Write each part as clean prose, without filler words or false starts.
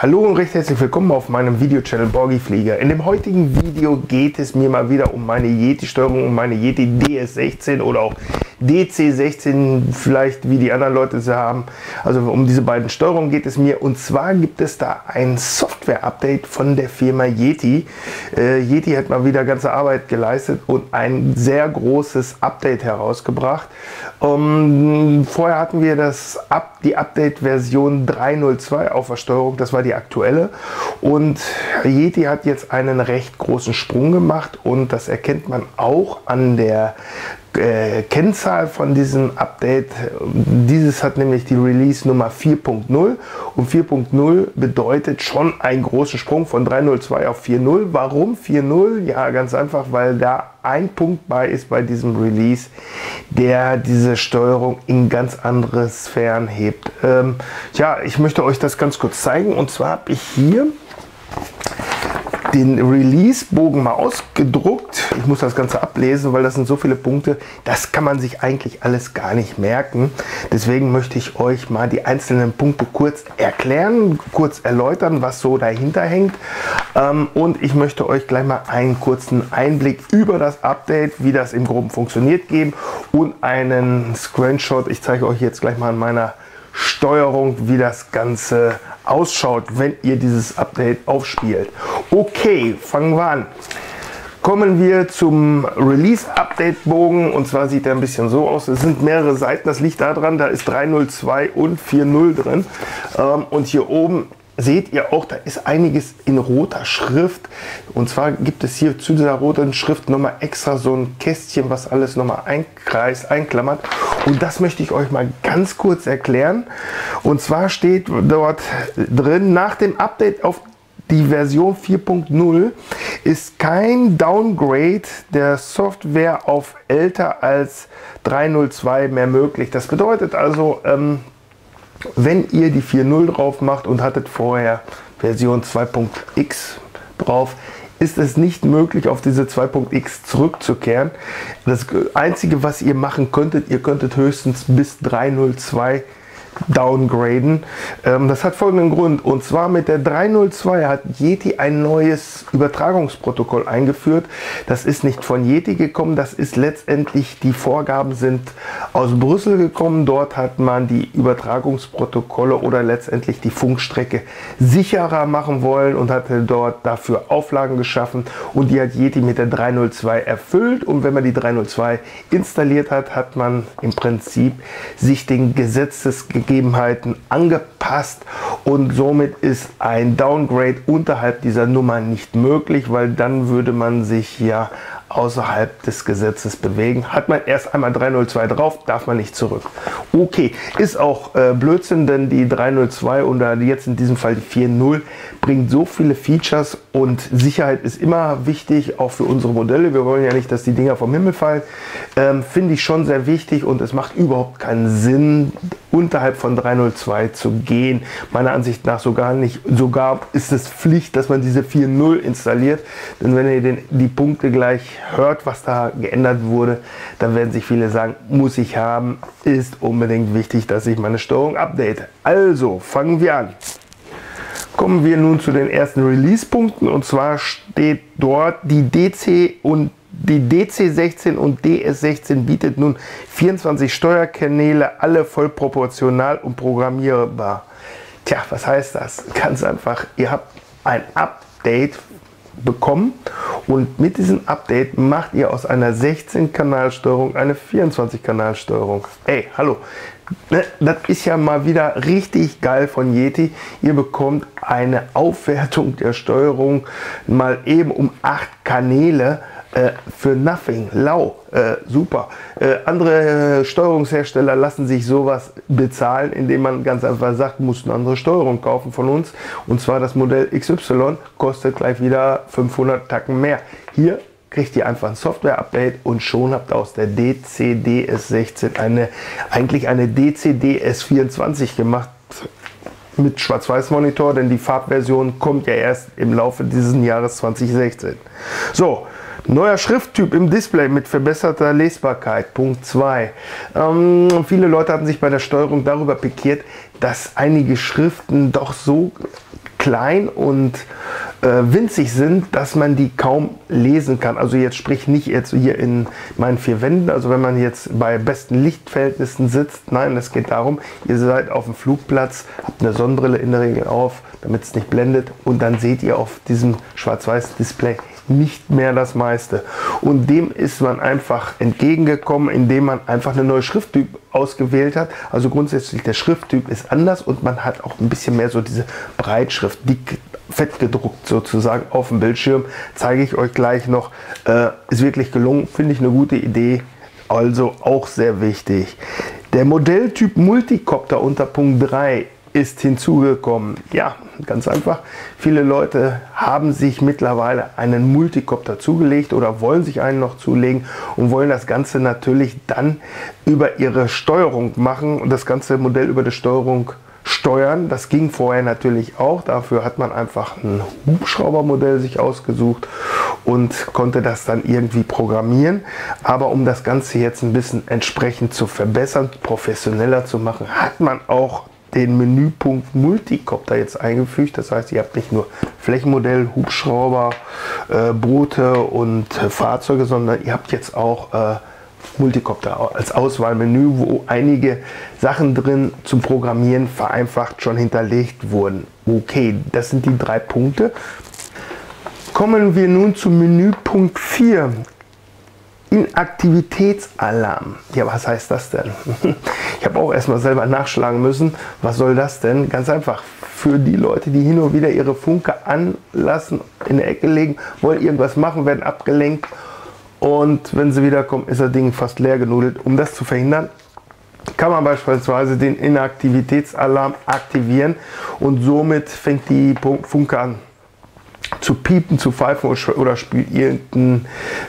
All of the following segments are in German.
Hallo und recht herzlich willkommen auf meinem Video-Channel Borgiflieger. In dem heutigen Video geht es mir mal wieder um meine Yeti-Steuerung, um meine Yeti DS16 oder auch DC16, vielleicht wie die anderen Leute sie haben. Also um diese beiden Steuerungen geht es mir. Und zwar gibt es da ein Software-Update von der Firma Yeti. Yeti hat mal wieder ganze Arbeit geleistet und ein sehr großes Update herausgebracht. Vorher hatten wir die Update-Version 3.02 auf der Steuerung, das war die aktuelle. Und Yeti hat jetzt einen recht großen Sprung gemacht und das erkennt man auch an der Kennzahl von diesem Update. Dieses hat nämlich die Release Nummer 4.0 und 4.0 bedeutet schon einen großen Sprung von 3.02 auf 4.0. Warum 4.0? Ja, ganz einfach, weil da ein Punkt bei ist bei diesem Release, der diese Steuerung in ganz andere Sphären hebt. Ja, ich möchte euch das ganz kurz zeigen, und zwar habe ich hier den Release-Bogen mal ausgedruckt. Ich muss das Ganze ablesen, weil das sind so viele Punkte, das kann man sich eigentlich alles gar nicht merken. Deswegen möchte ich euch mal die einzelnen Punkte kurz erklären, kurz erläutern, was so dahinter hängt. Und ich möchte euch gleich mal einen kurzen Einblick über das Update, wie das im Groben funktioniert, geben und einen Screenshot. Ich zeige euch jetzt gleich mal an meiner Steuerung, wie das Ganze ausschaut, wenn ihr dieses Update aufspielt. Okay, fangen wir an. Kommen wir zum Release-Update-Bogen, und zwar sieht er ein bisschen so aus. Es sind mehrere Seiten, das liegt daran, da ist 3.02 und 4.0 drin. Und hier oben seht ihr auch, da ist einiges in roter Schrift. Und zwar gibt es hier zu dieser roten Schrift nochmal extra so ein Kästchen, was alles nochmal einklammert. Und das möchte ich euch mal ganz kurz erklären. Und zwar steht dort drin, nach dem Update auf die Version 4.0 ist kein Downgrade der Software auf älter als 3.02 mehr möglich. Das bedeutet also, wenn ihr die 4.0 drauf macht und hattet vorher Version 2.x drauf, ist es nicht möglich, auf diese 2.x zurückzukehren. Das Einzige, was ihr machen könntet, ihr könntet höchstens bis 3.02 downgraden. Das hat folgenden Grund, und zwar mit der 3.02 hat Yeti ein neues Übertragungsprotokoll eingeführt. Das ist nicht von Yeti gekommen, das ist letztendlich, die Vorgaben sind aus Brüssel gekommen. Dort hat man die Übertragungsprotokolle oder letztendlich die Funkstrecke sicherer machen wollen und hatte dort dafür Auflagen geschaffen, und die hat Yeti mit der 3.02 erfüllt. Und wenn man die 3.02 installiert hat, hat man im Prinzip sich den Gesetzesgegebenheiten angepasst, und somit ist ein Downgrade unterhalb dieser Nummer nicht möglich, weil dann würde man sich ja außerhalb des Gesetzes bewegen. Hat man erst einmal 3.02 drauf, darf man nicht zurück. Okay, ist auch Blödsinn, denn die 3.02 oder jetzt in diesem Fall die 4.0 bringt so viele Features, und Sicherheit ist immer wichtig, auch für unsere Modelle. Wir wollen ja nicht, dass die Dinger vom Himmel fallen. Finde ich schon sehr wichtig, und es macht überhaupt keinen Sinn, unterhalb von 3.02 zu gehen. Meiner Ansicht nach sogar nicht. Sogar ist es Pflicht, dass man diese 4.0 installiert, denn wenn ihr die Punkte gleich hört, was da geändert wurde, dann werden sich viele sagen, muss ich haben, ist unbedingt wichtig, dass ich meine Steuerung update. Also fangen wir an. Kommen wir nun zu den ersten Release-Punkten, und zwar steht dort, die DC16 und DS16 bietet nun 24 Steuerkanäle, alle voll proportional und programmierbar. Tja, was heißt das? Ganz einfach, ihr habt ein Update bekommen, und mit diesem Update macht ihr aus einer 16-Kanal-Steuerung eine 24-Kanal-Steuerung. Ey, hallo, das ist ja mal wieder richtig geil von Yeti. Ihr bekommt eine Aufwertung der Steuerung mal eben um 8 Kanäle für nothing, lau, super. Andere Steuerungshersteller lassen sich sowas bezahlen, indem man ganz einfach sagt, muss eine andere Steuerung kaufen von uns, und zwar das Modell XY kostet gleich wieder 500 Tacken mehr. Hier kriegt ihr einfach ein Software-Update, und schon habt ihr aus der DC-DS16 eigentlich eine DC-DS24 gemacht, mit Schwarz-Weiß-Monitor, denn die Farbversion kommt ja erst im Laufe dieses Jahres 2016. So, neuer Schrifttyp im Display mit verbesserter Lesbarkeit. Punkt 2. Viele Leute hatten sich bei der Steuerung darüber pikiert, dass einige Schriften doch so klein und winzig sind, dass man die kaum lesen kann. Also jetzt sprich nicht jetzt hier in meinen 4 Wänden, also wenn man jetzt bei besten Lichtverhältnissen sitzt, nein, es geht darum, ihr seid auf dem Flugplatz, habt eine Sonnenbrille in der Regel auf, damit es nicht blendet und dann seht ihr auf diesem schwarz-weiß Display nicht mehr das meiste. Und dem ist man einfach entgegengekommen, indem man einfach eine neue Schrifttyp ausgewählt hat. Also grundsätzlich der Schrifttyp ist anders und man hat auch ein bisschen mehr so diese Breitschrift, dick, fett gedruckt sozusagen auf dem Bildschirm. Zeige ich euch gleich noch. Ist wirklich gelungen, finde ich eine gute Idee. Also auch sehr wichtig. Der Modelltyp Multicopter unter Punkt 3 ist hinzugekommen. Ja, ganz einfach. Viele Leute haben sich mittlerweile einen Multicopter zugelegt oder wollen sich einen noch zulegen und wollen das Ganze natürlich dann über ihre Steuerung machen und das ganze Modell über die Steuerung steuern. Das ging vorher natürlich auch. Dafür hat man einfach ein Hubschraubermodell sich ausgesucht und konnte das dann irgendwie programmieren. Aber um das Ganze jetzt ein bisschen entsprechend zu verbessern, professioneller zu machen, hat man auch den Menüpunkt Multicopter jetzt eingefügt. Das heißt, ihr habt nicht nur Flächenmodell, Hubschrauber, Boote und Fahrzeuge, sondern ihr habt jetzt auch Multicopter als Auswahlmenü, wo einige Sachen drin zum Programmieren vereinfacht schon hinterlegt wurden. Okay, das sind die 3 Punkte. Kommen wir nun zum Menüpunkt 4. Inaktivitätsalarm. Ja, was heißt das denn? Ich habe auch erstmal selber nachschlagen müssen. Was soll das denn? Ganz einfach. Für die Leute, die hin und wieder ihre Funke anlassen, in der Ecke legen, wollen irgendwas machen, werden abgelenkt. Und wenn sie wiederkommen, ist das Ding fast leer genudelt. Um das zu verhindern, kann man beispielsweise den Inaktivitätsalarm aktivieren und somit fängt die Funke an zu piepen, zu pfeifen oder spielt irgendeine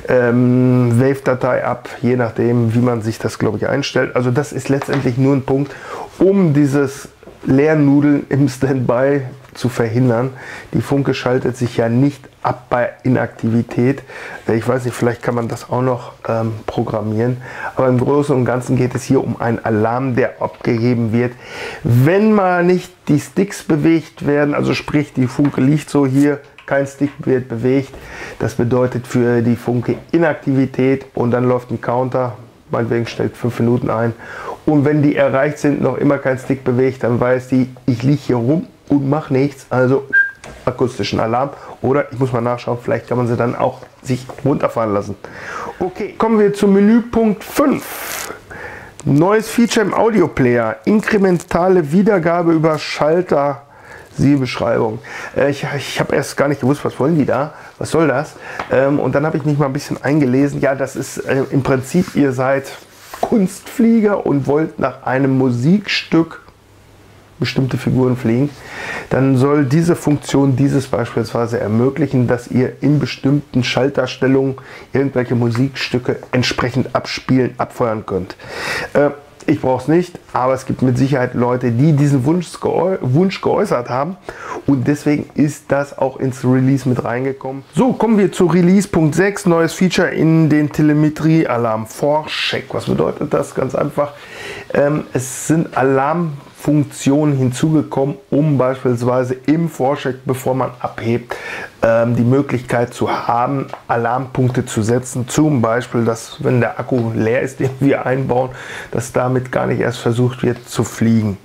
Wave-Datei ab, je nachdem, wie man sich das, glaube ich, einstellt. Also das ist letztendlich nur ein Punkt, um dieses Leernudeln im Standby zu verhindern. Die Funke schaltet sich ja nicht ab bei Inaktivität. Ich weiß nicht, vielleicht kann man das auch noch programmieren. Aber im Großen und Ganzen geht es hier um einen Alarm, der abgegeben wird, wenn mal nicht die Sticks bewegt werden. Also sprich, die Funke liegt so hier, kein Stick wird bewegt. Das bedeutet für die Funke Inaktivität und dann läuft ein Counter. Meinetwegen stellt 5 Minuten ein. Und wenn die erreicht sind, noch immer kein Stick bewegt, dann weiß die, ich liege hier rum und mache nichts. Also akustischen Alarm. Oder ich muss mal nachschauen, vielleicht kann man sie dann auch sich runterfahren lassen. Okay, kommen wir zum Menüpunkt 5. Neues Feature im Audioplayer. Inkrementale Wiedergabe über Schalter. Siehe Beschreibung. Ich habe erst gar nicht gewusst, was wollen die da? Was soll das? Und dann habe ich mich mal ein bisschen eingelesen. Ja, das ist im Prinzip, ihr seid Kunstflieger und wollt nach einem Musikstück bestimmte Figuren fliegen. Dann soll diese Funktion dieses beispielsweise ermöglichen, dass ihr in bestimmten Schalterstellungen irgendwelche Musikstücke entsprechend abspielen, abfeuern könnt. Ich brauche es nicht, aber es gibt mit Sicherheit Leute, die diesen Wunsch geäußert haben und deswegen ist das auch ins Release mit reingekommen. So, kommen wir zu Release.6, neues Feature in den Telemetrie-Alarm Vorcheck. Was bedeutet das? Ganz einfach, es sind Alarmfunktionen hinzugekommen, um beispielsweise im Vorcheck, bevor man abhebt, die Möglichkeit zu haben, Alarmpunkte zu setzen. Zum Beispiel, dass wenn der Akku leer ist, den wir einbauen, dass damit gar nicht erst versucht wird zu fliegen.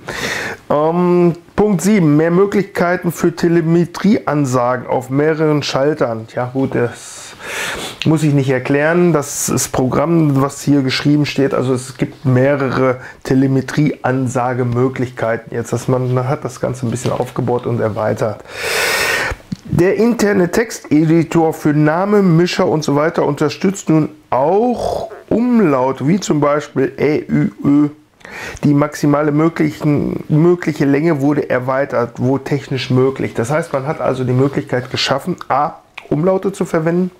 Punkt 7. Mehr Möglichkeiten für Telemetrieansagen auf mehreren Schaltern. Ja gut, das muss ich nicht erklären. Das ist Programm, was hier geschrieben steht. Also es gibt mehrere Telemetrieansagemöglichkeiten. Jetzt, dass man hat das Ganze ein bisschen aufgebaut und erweitert. Der interne Texteditor für Name, Mischer und so weiter unterstützt nun auch Umlaute, wie zum Beispiel Ä, Ü, Ö. Die maximale mögliche Länge wurde erweitert, wo technisch möglich. Das heißt, man hat also die Möglichkeit geschaffen, A, Umlaute zu verwenden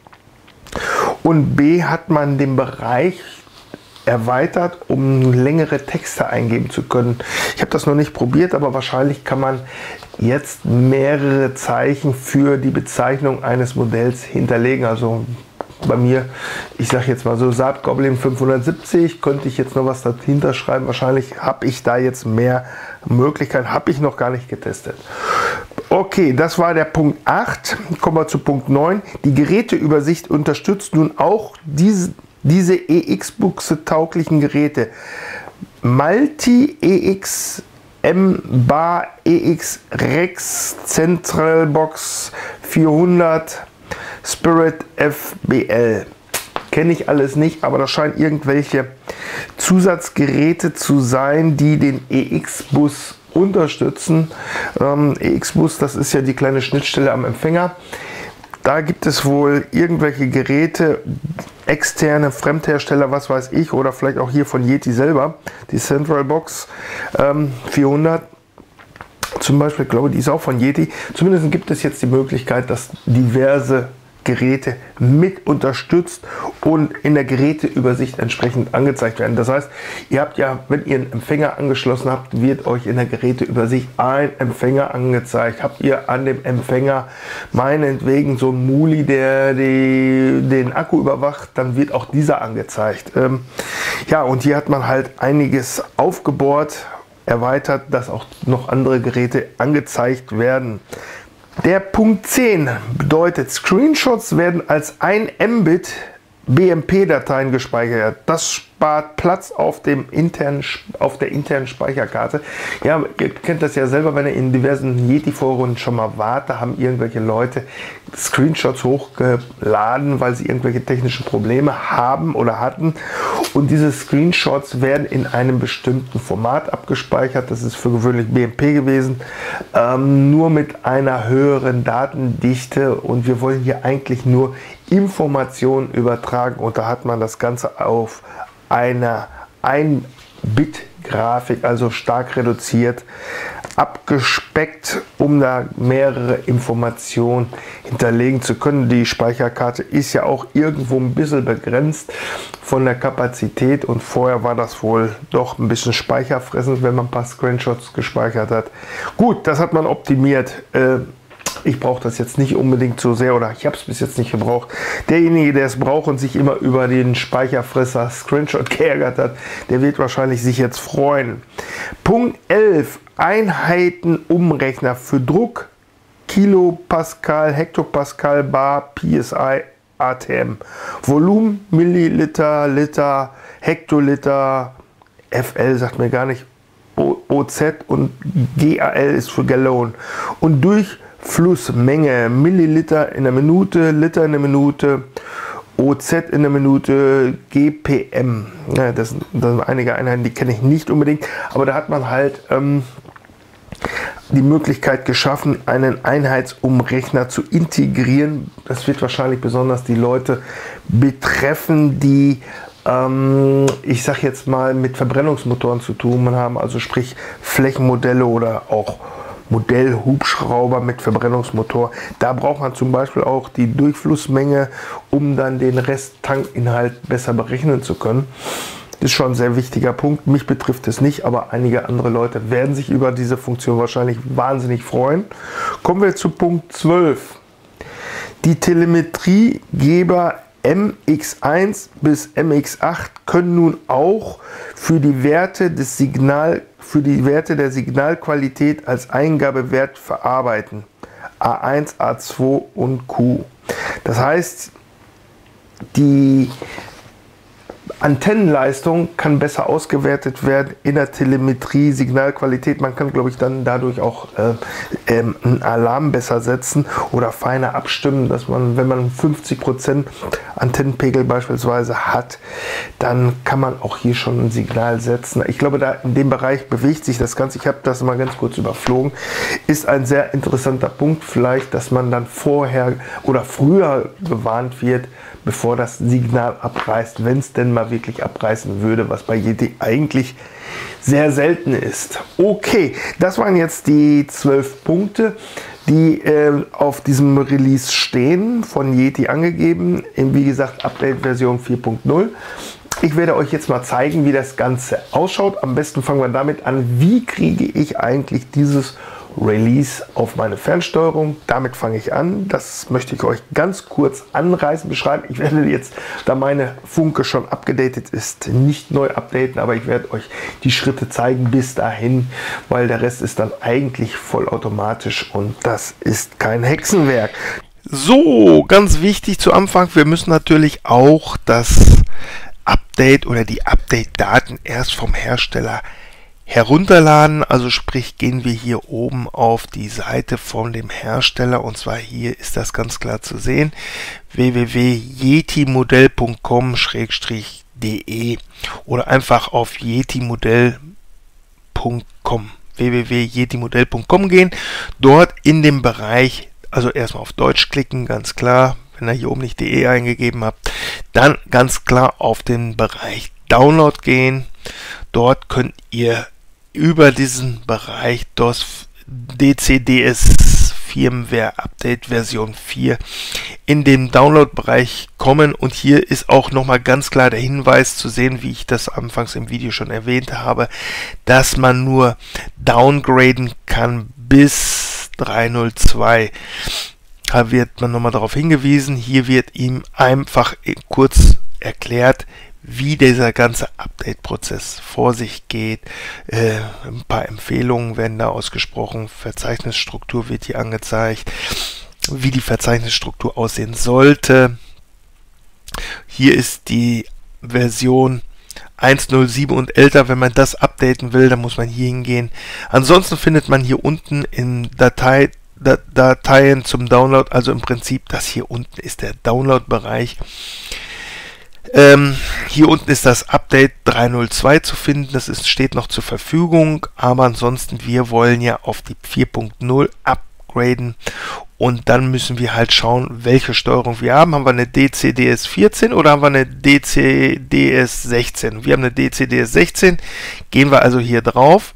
und B, hat man den Bereich erweitert, um längere Texte eingeben zu können. Ich habe das noch nicht probiert, aber wahrscheinlich kann man jetzt mehrere Zeichen für die Bezeichnung eines Modells hinterlegen. Also bei mir, ich sage jetzt mal so Saab Goblin 570, könnte ich jetzt noch was dahinter schreiben. Wahrscheinlich habe ich da jetzt mehr Möglichkeiten, habe ich noch gar nicht getestet. Okay, das war der Punkt 8. Kommen wir zu Punkt 9. Die Geräteübersicht unterstützt nun auch diese EX-Buchse tauglichen Geräte. Multi EX M-Bar EX Rex Centralbox 400 Spirit FBL. Kenne ich alles nicht, aber das scheinen irgendwelche Zusatzgeräte zu sein, die den EX-Bus unterstützen. EX-Bus, das ist ja die kleine Schnittstelle am Empfänger. Da gibt es wohl irgendwelche Geräte, externe Fremdhersteller, was weiß ich, oder vielleicht auch hier von Yeti selber, die Centralbox 400 zum Beispiel, ich glaube, die ist auch von Yeti. Zumindest gibt es jetzt die Möglichkeit, dass diverse Geräte mit unterstützt und in der Geräteübersicht entsprechend angezeigt werden. Das heißt, ihr habt ja, wenn ihr einen Empfänger angeschlossen habt, wird euch in der Geräteübersicht ein Empfänger angezeigt. Habt ihr an dem Empfänger meinetwegen so einen Muli, der den Akku überwacht, dann wird auch dieser angezeigt. Ja, und hier hat man halt einiges aufgebohrt, erweitert, dass auch noch andere Geräte angezeigt werden. Der Punkt 10 bedeutet, Screenshots werden als 1 Mbit BMP-Dateien gespeichert. Das spart Platz auf der internen Speicherkarte. Ja, ihr kennt das ja selber, wenn ihr in diversen Yeti-Foren schon mal wart, da haben irgendwelche Leute Screenshots hochgeladen, weil sie irgendwelche technischen Probleme haben oder hatten. Und diese Screenshots werden in einem bestimmten Format abgespeichert. Das ist für gewöhnlich BMP gewesen, nur mit einer höheren Datendichte. Und wir wollen hier eigentlich nur Informationen übertragen. Und da hat man das Ganze auf einer 1-Bit-Grafik, also stark reduziert, abgespeckt, um da mehrere Informationen hinterlegen zu können. Die Speicherkarte ist ja auch irgendwo ein bisschen begrenzt von der Kapazität und vorher war das wohl doch ein bisschen speicherfressend, wenn man ein paar Screenshots gespeichert hat. Gut, das hat man optimiert. Ich brauche das jetzt nicht unbedingt so sehr oder ich habe es bis jetzt nicht gebraucht. Derjenige, der es braucht und sich immer über den Speicherfresser Screenshot geärgert hat, der wird wahrscheinlich sich jetzt freuen. Punkt 11. Einheitenumrechner für Druck, Kilopascal, Hektopascal, Bar, PSI, ATM. Volumen, Milliliter, Liter, Hektoliter, FL sagt mir gar nicht, OZ und GAL ist für Gallon. Und Durchflussmenge, Milliliter in der Minute, Liter in der Minute, OZ in der Minute, GPM. Ja, das sind einige Einheiten, die kenne ich nicht unbedingt, aber da hat man halt die Möglichkeit geschaffen, einen Einheitsumrechner zu integrieren. Das wird wahrscheinlich besonders die Leute betreffen, die ich sage jetzt mal mit Verbrennungsmotoren zu tun haben, also sprich Flächenmodelle oder auch Modellhubschrauber mit Verbrennungsmotor. Da braucht man zum Beispiel auch die Durchflussmenge, um dann den Resttankinhalt besser berechnen zu können. Das ist schon ein sehr wichtiger Punkt. Mich betrifft es nicht, aber einige andere Leute werden sich über diese Funktion wahrscheinlich wahnsinnig freuen. Kommen wir zu Punkt 12. Die Telemetriegeber MX1 bis MX8 können nun auch für die Werte der Signalqualität als Eingabewert verarbeiten. A1, A2 und Q. Das heißt, die Antennenleistung kann besser ausgewertet werden in der Telemetrie, Signalqualität. Man kann, glaube ich, dann dadurch auch einen Alarm besser setzen oder feiner abstimmen, dass man, wenn man 50% Antennenpegel beispielsweise hat, dann kann man auch hier schon ein Signal setzen. Ich glaube, da in dem Bereich bewegt sich das Ganze. Ich habe das mal ganz kurz überflogen. Ist ein sehr interessanter Punkt vielleicht, dass man dann vorher oder früher gewarnt wird, bevor das Signal abreißt, wenn es denn mal wirklich abreißen würde, was bei Yeti eigentlich sehr selten ist. Okay, das waren jetzt die 12 Punkte, die auf diesem Release stehen, von Yeti angegeben, wie gesagt Update-Version 4.0. Ich werde euch jetzt mal zeigen, wie das Ganze ausschaut. Am besten fangen wir damit an, wie kriege ich eigentlich dieses Release auf meine Fernsteuerung. Damit fange ich an. Das möchte ich euch ganz kurz anreißen, beschreiben. Ich werde jetzt, da meine Funke schon abgedatet ist, nicht neu updaten, aber ich werde euch die Schritte zeigen bis dahin, weil der Rest ist dann eigentlich vollautomatisch und das ist kein Hexenwerk. So, ganz wichtig zu Anfang, wir müssen natürlich auch das Update oder die Update-Daten erst vom Hersteller herunterladen, also sprich gehen wir hier oben auf die Seite von dem Hersteller und zwar hier ist das ganz klar zu sehen, www.yetimodell.com/de oder einfach auf yetimodell.com www.yetimodell.com gehen, dort in dem Bereich, also erstmal auf Deutsch klicken, ganz klar, wenn ihr hier oben nicht de eingegeben habt, dann ganz klar auf den Bereich Download gehen, dort könnt ihr über diesen Bereich DCDS Firmware Update Version 4 in den Download-Bereich kommen und hier ist auch nochmal ganz klar der Hinweis zu sehen, wie ich das anfangs im Video schon erwähnt habe, dass man nur downgraden kann bis 3.02. Da wird man nochmal darauf hingewiesen, hier wird ihm einfach kurz erklärt, wie dieser ganze Update-Prozess vor sich geht. Ein paar Empfehlungen werden da ausgesprochen. Verzeichnisstruktur wird hier angezeigt, wie die Verzeichnisstruktur aussehen sollte. Hier ist die Version 1.07 und älter. Wenn man das updaten will, dann muss man hier hingehen. Ansonsten findet man hier unten in Dateien zum Download, also im Prinzip das hier unten ist der Download-Bereich. Hier unten ist das Update 3.02 zu finden, das steht noch zur Verfügung, aber ansonsten, wir wollen ja auf die 4.0 upgraden und dann müssen wir halt schauen, welche Steuerung wir haben. Haben wir eine DCDS14 oder haben wir eine DCDS16? Wir haben eine DCDS16, gehen wir also hier drauf,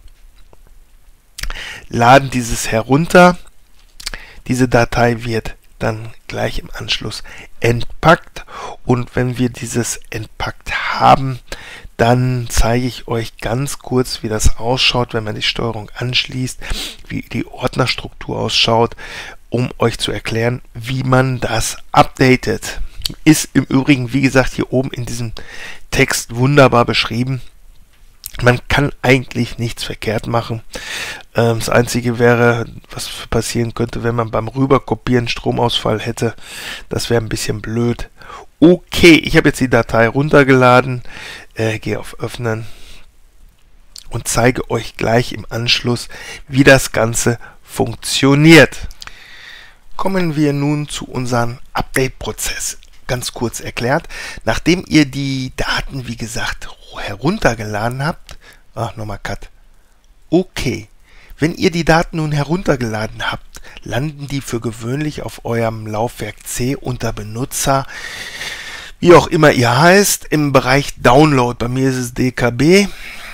laden dieses herunter, diese Datei wird dann gleich im Anschluss entpackt und wenn wir dieses entpackt haben, dann zeige ich euch ganz kurz, wie das ausschaut, wenn man die Steuerung anschließt, wie die Ordnerstruktur ausschaut, um euch zu erklären, wie man das updatet. Ist im Übrigen, wie gesagt, hier oben in diesem Text wunderbar beschrieben. Man kann eigentlich nichts verkehrt machen. Das Einzige wäre, was passieren könnte, wenn man beim Rüberkopieren Stromausfall hätte. Das wäre ein bisschen blöd. Okay, ich habe jetzt die Datei runtergeladen, gehe auf Öffnen und zeige euch gleich im Anschluss, wie das Ganze funktioniert. Kommen wir nun zu unserem Update-Prozess. Ganz kurz erklärt, nachdem ihr die Daten, wie gesagt, heruntergeladen habt, nochmal Cut. Okay, wenn ihr die Daten nun heruntergeladen habt, landen die für gewöhnlich auf eurem Laufwerk C unter Benutzer, wie auch immer ihr heißt, im Bereich Download. Bei mir ist es dkb.de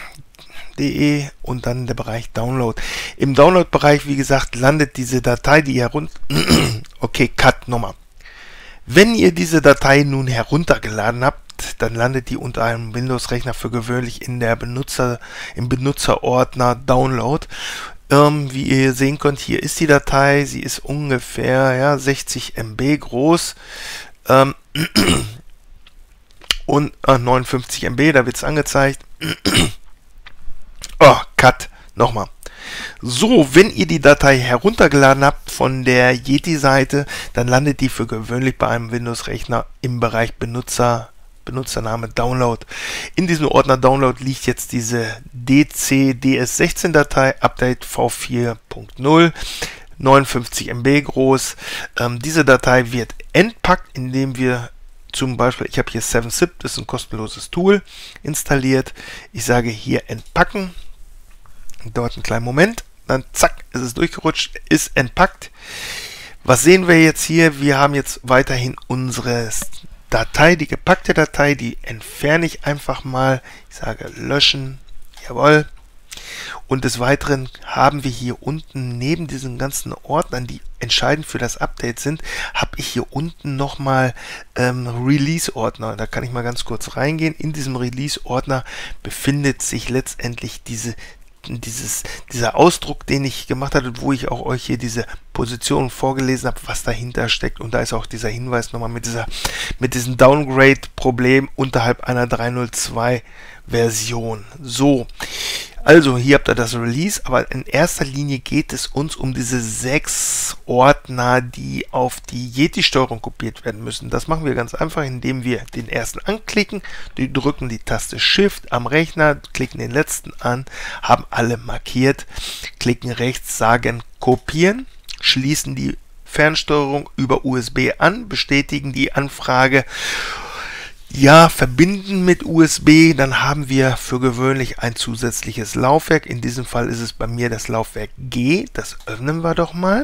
und dann der Bereich Download. Im Download-Bereich, wie gesagt, landet diese Datei, die herunter... Okay, Cut nochmal. Wenn ihr diese Datei nun heruntergeladen habt, dann landet die unter einem Windows-Rechner für gewöhnlich in der im Benutzerordner Download. Wie ihr hier sehen könnt, hier ist die Datei, sie ist ungefähr 60 MB groß und 59 MB, da wird es angezeigt. Oh, Cut, nochmal. So, wenn ihr die Datei heruntergeladen habt von der Yeti-Seite, dann landet die für gewöhnlich bei einem Windows-Rechner im Bereich Benutzername Download. In diesem Ordner Download liegt jetzt diese DCDS16-Datei, Update V4.0, 59 MB groß. Diese Datei wird entpackt, indem wir zum Beispiel, ich habe hier 7zip, das ist ein kostenloses Tool, installiert. Ich sage hier entpacken. Dauert einen kleinen Moment, dann zack, ist es durchgerutscht, ist entpackt. Was sehen wir jetzt hier? Wir haben jetzt weiterhin unsere Datei, die gepackte Datei, die entferne ich einfach mal. Ich sage löschen, jawohl. Und des Weiteren haben wir hier unten neben diesen ganzen Ordnern, die entscheidend für das Update sind, habe ich hier unten nochmal Release-Ordner. Da kann ich mal ganz kurz reingehen. In diesem Release-Ordner befindet sich letztendlich diese dieser Ausdruck, den ich gemacht hatte, wo ich auch euch hier diese Position vorgelesen habe, was dahinter steckt. Und da ist auch dieser Hinweis nochmal mit diesem Downgrade-Problem unterhalb einer 3.02-Version. So, also hier habt ihr das Release, aber in erster Linie geht es uns um diese 6 Ordner, die auf die Yeti-Steuerung kopiert werden müssen. Das machen wir ganz einfach, indem wir den ersten anklicken, drücken die Taste Shift am Rechner, klicken den letzten an, haben alle markiert, klicken rechts, sagen Kopieren, schließen die Fernsteuerung über USB an, bestätigen die Anfrage, ja, verbinden mit USB, dann haben wir für gewöhnlich ein zusätzliches Laufwerk. In diesem Fall ist es bei mir das Laufwerk G. Das öffnen wir doch mal.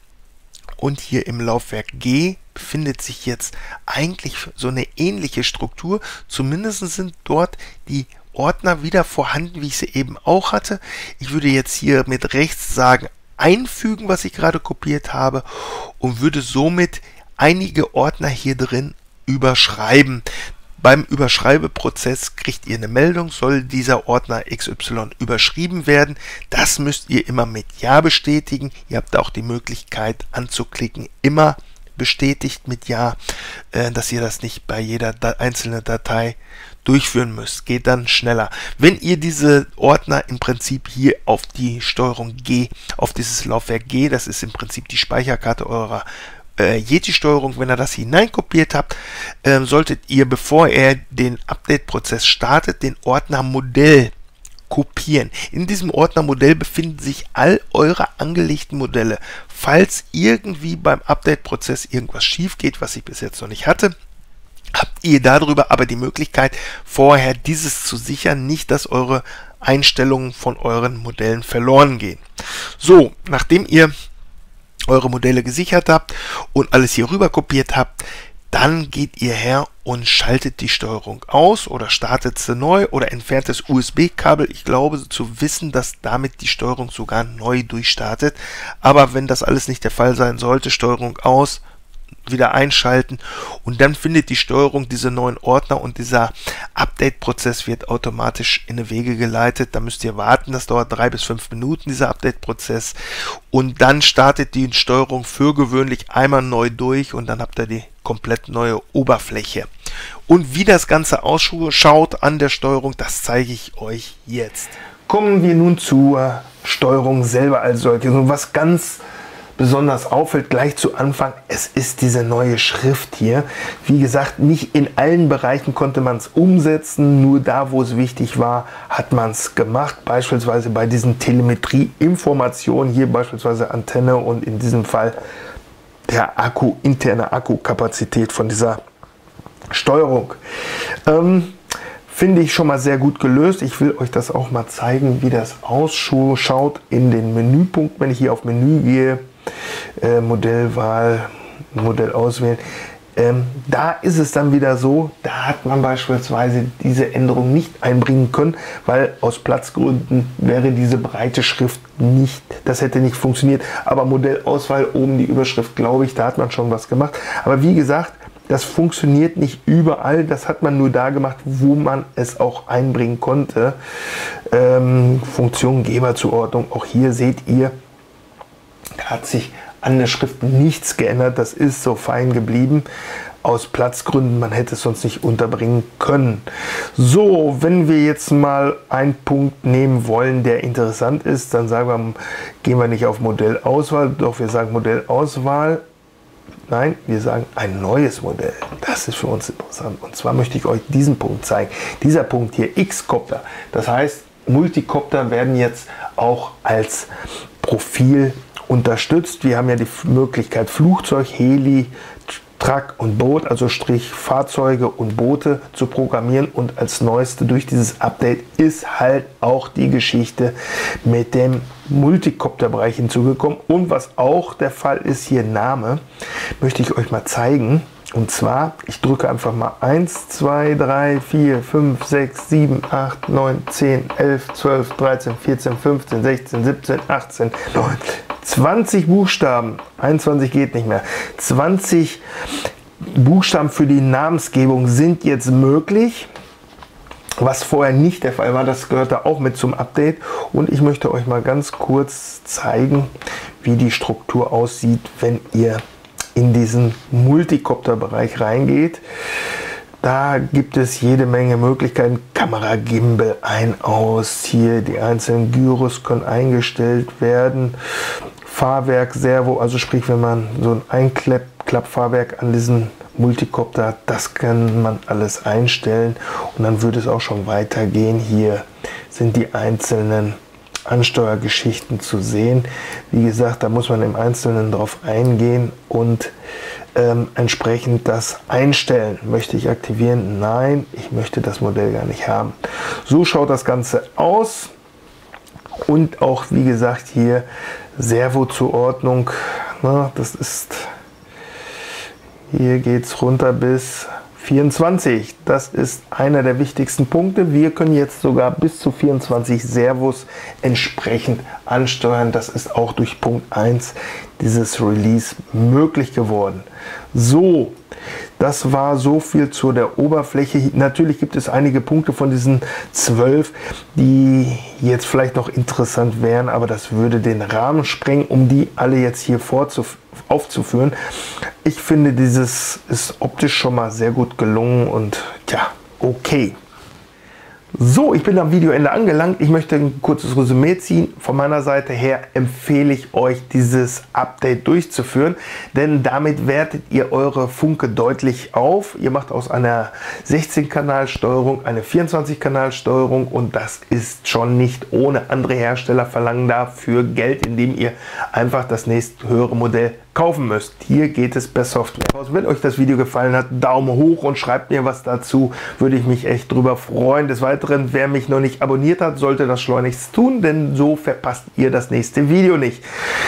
Und hier im Laufwerk G befindet sich jetzt eigentlich so eine ähnliche Struktur. Zumindest sind dort die Ordner wieder vorhanden, wie ich sie eben auch hatte. Ich würde jetzt hier mit rechts sagen, einfügen, was ich gerade kopiert habe, und würde somit einige Ordner hier drin überschreiben. Beim Überschreibeprozess kriegt ihr eine Meldung, soll dieser Ordner XY überschrieben werden. Das müsst ihr immer mit Ja bestätigen. Ihr habt auch die Möglichkeit anzuklicken, immer bestätigt mit Ja, dass ihr das nicht bei jeder einzelnen Datei durchführen müsst. Geht dann schneller. Wenn ihr diese Ordner im Prinzip hier auf die Steuerung G, auf dieses Laufwerk G, das ist im Prinzip die Speicherkarte eurer Yeti-Steuerung, wenn ihr das hineinkopiert habt, solltet ihr, bevor ihr den Update-Prozess startet, den Ordner Modell kopieren. In diesem Ordner Modell befinden sich all eure angelegten Modelle. Falls irgendwie beim Update-Prozess irgendwas schief geht, was ich bis jetzt noch nicht hatte, habt ihr darüber aber die Möglichkeit, vorher dieses zu sichern, nicht, dass eure Einstellungen von euren Modellen verloren gehen. So, nachdem ihr eure Modelle gesichert habt und alles hier rüber kopiert habt, dann geht ihr her und schaltet die Steuerung aus oder startet sie neu oder entfernt das USB-Kabel. Ich glaube zu wissen, dass damit die Steuerung sogar neu durchstartet. Aber wenn das alles nicht der Fall sein sollte, Steuerung aus, wieder einschalten und dann findet die Steuerung diese neuen Ordner und dieser Update-Prozess wird automatisch in die Wege geleitet. Da müsst ihr warten, das dauert 3 bis 5 Minuten, dieser Update-Prozess, und dann startet die Steuerung für gewöhnlich einmal neu durch und dann habt ihr die komplett neue Oberfläche. Und wie das Ganze ausschaut an der Steuerung, das zeige ich euch jetzt. Kommen wir nun zur Steuerung selber als solches. Und was ganz besonders auffällt gleich zu Anfang, es ist diese neue Schrift hier. Wie gesagt, nicht in allen Bereichen konnte man es umsetzen, nur da, wo es wichtig war, hat man es gemacht. Beispielsweise bei diesen Telemetrie-Informationen, hier beispielsweise Antenne und in diesem Fall der Akku, interne Akkukapazität von dieser Steuerung. Finde ich schon mal sehr gut gelöst. Ich will euch das auch mal zeigen, wie das ausschaut in den Menüpunkt, wenn ich hier auf Menü gehe. Modellwahl, Modell auswählen. Da ist es dann wieder so, da hat man beispielsweise diese Änderung nicht einbringen können, weil aus Platzgründen wäre diese breite Schrift nicht, das hätte nicht funktioniert. Aber Modellauswahl, oben die Überschrift, glaube ich, da hat man schon was gemacht. Aber wie gesagt, das funktioniert nicht überall, das hat man nur da gemacht, wo man es auch einbringen konnte. Funktion Geberzuordnung, auch hier seht ihr, da hat sich an der Schrift nichts geändert, das ist so fein geblieben. Aus Platzgründen, man hätte es sonst nicht unterbringen können. So, wenn wir jetzt mal einen Punkt nehmen wollen, der interessant ist, dann sagen wir, gehen wir nicht auf Modellauswahl, doch wir sagen Modellauswahl. Nein, wir sagen ein neues Modell. Das ist für uns interessant. Und zwar möchte ich euch diesen Punkt zeigen. Dieser Punkt hier, X-Copter. Das heißt, Multicopter werden jetzt auch als Profil unterstützt. Wir haben ja die Möglichkeit, Flugzeug, Heli, Truck und Boot, also Strich Fahrzeuge und Boote zu programmieren. Und als neueste durch dieses Update ist halt auch die Geschichte mit dem Multicopter-Bereich hinzugekommen. Und was auch der Fall ist, hier Name, möchte ich euch mal zeigen. Und zwar, ich drücke einfach mal 1, 2, 3, 4, 5, 6, 7, 8, 9, 10, 11, 12, 13, 14, 15, 16, 17, 18, 19, 20 Buchstaben. 21 geht nicht mehr. 20 Buchstaben für die Namensgebung sind jetzt möglich. was vorher nicht der Fall war. Das gehörte auch mit zum Update. Und ich möchte euch mal ganz kurz zeigen, wie die Struktur aussieht, wenn ihr in diesen Multicopter-Bereich reingeht. Da gibt es jede Menge Möglichkeiten. Kamera, Gimbal, ein, aus. Hier die einzelnen Gyros können eingestellt werden. Fahrwerk, Servo, also sprich, wenn man so ein Einklappfahrwerk an diesen Multicopter hat, das kann man alles einstellen. Und dann würde es auch schon weitergehen. Hier sind die einzelnen Ansteuergeschichten zu sehen. Wie gesagt, da muss man im Einzelnen drauf eingehen und entsprechend das einstellen. Möchte ich aktivieren? Nein, ich möchte das Modell gar nicht haben. So schaut das Ganze aus. Und auch, wie gesagt, hier Servozuordnung. Na, das ist, hier geht es runter bis 24. Das ist einer der wichtigsten Punkte. Wir können jetzt sogar bis zu 24 Servos entsprechend ansteuern. Das ist auch durch Punkt 1 dieses Release möglich geworden. So, das war so viel zu der Oberfläche. Natürlich gibt es einige Punkte von diesen 12, die jetzt vielleicht noch interessant wären, aber das würde den Rahmen sprengen, um die alle jetzt hier aufzuführen. Ich finde, dieses ist optisch schon mal sehr gut gelungen und ja, okay. So, ich bin am Videoende angelangt. Ich möchte ein kurzes Resümee ziehen. Von meiner Seite her empfehle ich euch, dieses Update durchzuführen, denn damit wertet ihr eure Funke deutlich auf. Ihr macht aus einer 16-Kanal-Steuerung eine 24-Kanal-Steuerung und das ist schon nicht ohne. Andere Hersteller verlangen dafür Geld, indem ihr einfach das nächste höhere Modell kaufen müsst. Hier geht es per Software. Wenn euch das Video gefallen hat, Daumen hoch und schreibt mir was dazu. Würde ich mich echt drüber freuen. Des Weiteren, wer mich noch nicht abonniert hat, sollte das schleunigst tun, denn so verpasst ihr das nächste Video nicht.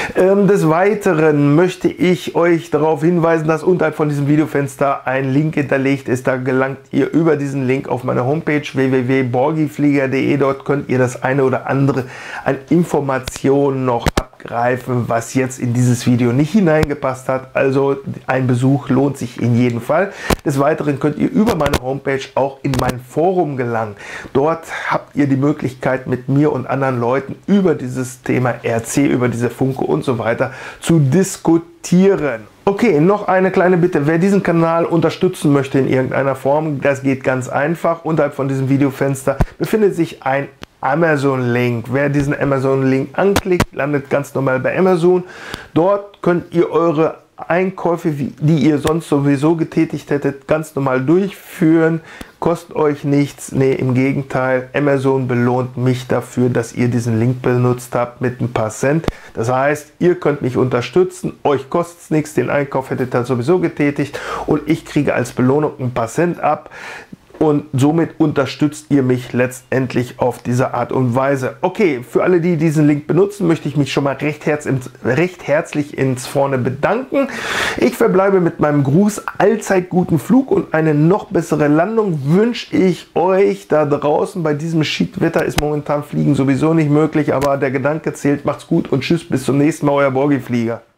Des Weiteren möchte ich euch darauf hinweisen, dass unterhalb von diesem Videofenster ein Link hinterlegt ist. Da gelangt ihr über diesen Link auf meine Homepage www.borgiflieger.de. Dort könnt ihr das eine oder andere an Informationen noch greifen, was jetzt in dieses Video nicht hineingepasst hat. Also ein Besuch lohnt sich in jedem Fall. Des Weiteren könnt ihr über meine Homepage auch in mein Forum gelangen. Dort habt ihr die Möglichkeit, mit mir und anderen Leuten über dieses Thema RC, über diese Funke und so weiter zu diskutieren. Okay, noch eine kleine Bitte. Wer diesen Kanal unterstützen möchte in irgendeiner Form, das geht ganz einfach. Unterhalb von diesem Videofenster befindet sich ein Amazon-Link. Wer diesen Amazon-Link anklickt, landet ganz normal bei Amazon. Dort könnt ihr eure Einkäufe, die ihr sonst sowieso getätigt hättet, ganz normal durchführen. Kostet euch nichts. Nee, im Gegenteil. Amazon belohnt mich dafür, dass ihr diesen Link benutzt habt mit ein paar Cent. Das heißt, ihr könnt mich unterstützen. Euch kostet es nichts. Den Einkauf hättet ihr sowieso getätigt. Und ich kriege als Belohnung ein paar Cent ab. Und somit unterstützt ihr mich letztendlich auf diese Art und Weise. Okay, für alle, die diesen Link benutzen, möchte ich mich schon mal recht herzlich ins Vorne bedanken. Ich verbleibe mit meinem Gruß: allzeit guten Flug und eine noch bessere Landung wünsche ich euch da draußen. Bei diesem Schiedwetter ist momentan Fliegen sowieso nicht möglich, aber der Gedanke zählt. Macht's gut und tschüss, bis zum nächsten Mal, euer Borgiflieger.